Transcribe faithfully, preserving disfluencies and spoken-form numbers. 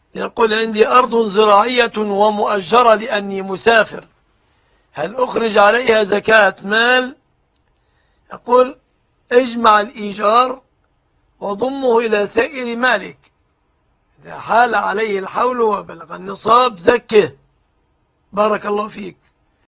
يقول عندي أرض زراعية ومؤجرة لأني مسافر، هل أخرج عليها زكاة مال؟ يقول اجمع الإيجار وضمه إلى سائر مالك، إذا حال عليه الحول وبلغ النصاب زكه. بارك الله فيك.